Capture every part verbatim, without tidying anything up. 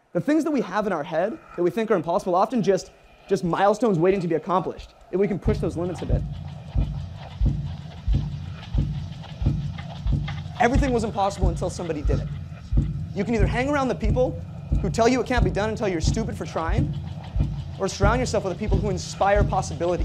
The things that we have in our head that we think are impossible are often just, just milestones waiting to be accomplished, if we can push those limits a bit. Everything was impossible until somebody did it. You can either hang around the people who tell you it can't be done until you're stupid for trying, or surround yourself with the people who inspire possibility.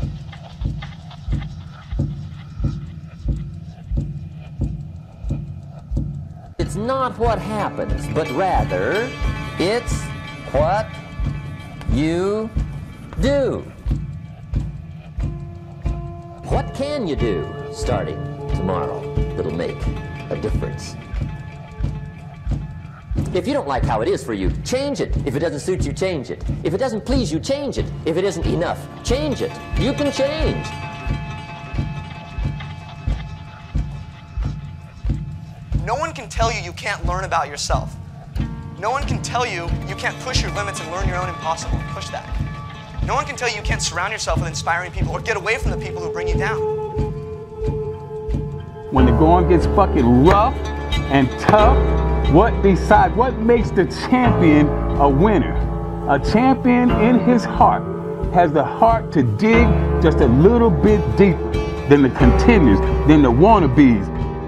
It's not what happens, but rather, it's what you do. What can you do starting tomorrow that'll make a difference? If you don't like how it is for you, change it. If it doesn't suit you, change it. If it doesn't please you, change it. If it isn't enough, change it. You can change. No one can tell you you can't learn about yourself. No one can tell you you can't push your limits and learn your own impossible. Push that. No one can tell you you can't surround yourself with inspiring people or get away from the people who bring you down. When the going gets fucking rough and tough, what decides, what makes the champion a winner? A champion in his heart has the heart to dig just a little bit deeper than the contenders, than the wannabes.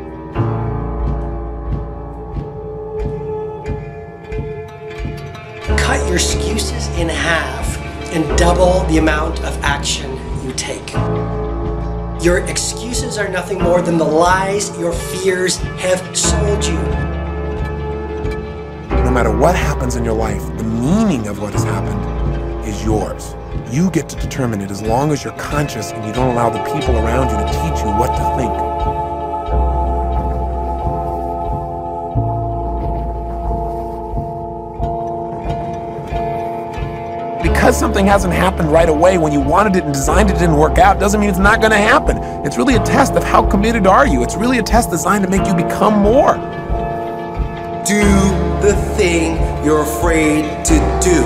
Cut your excuses in half and double the amount of action you take. Your excuses are nothing more than the lies your fears have sold you. No matter what happens in your life, the meaning of what has happened is yours. You get to determine it as long as you're conscious and you don't allow the people around you to teach you what to think. Because something hasn't happened right away when you wanted it and designed it, it didn't work out, doesn't mean it's not going to happen. It's really a test of how committed are you. It's really a test designed to make you become more. Do the thing you're afraid to do.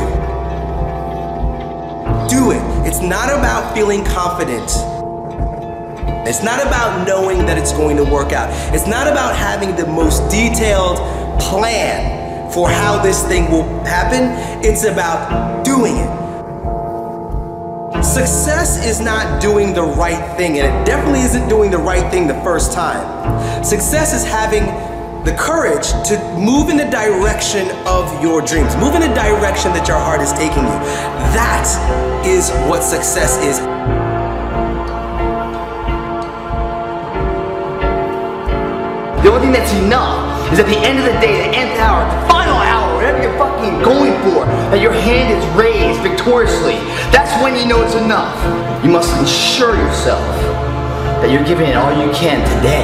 Do it. It's not about feeling confident. It's not about knowing that it's going to work out. It's not about having the most detailed plan for how this thing will happen. It's about doing it. Success is not doing the right thing, and it definitely isn't doing the right thing the first time. Success is having the courage to move in the direction of your dreams. Move in the direction that your heart is taking you. That is what success is. The only thing that's enough is at the end of the day, the nth hour, the final hour, whatever you're fucking going for, that your hand is raised victoriously. That's when you know it's enough. You must ensure yourself that you're giving it all you can today.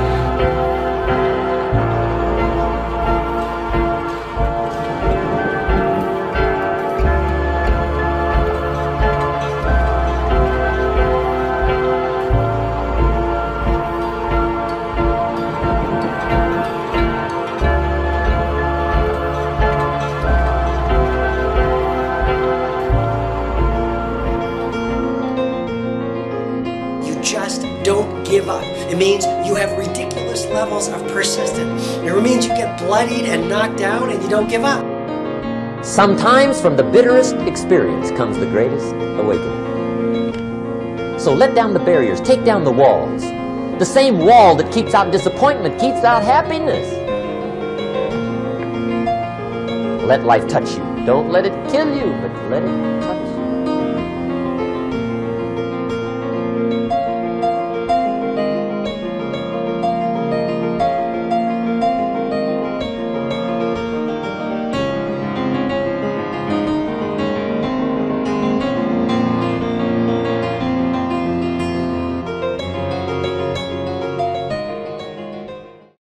Just don't give up. It means you have ridiculous levels of persistence. It means you get bloodied and knocked down and you don't give up. Sometimes from the bitterest experience comes the greatest awakening. So let down the barriers, take down the walls. The same wall that keeps out disappointment keeps out happiness. Let life touch you. Don't let it kill you, but let it touch you.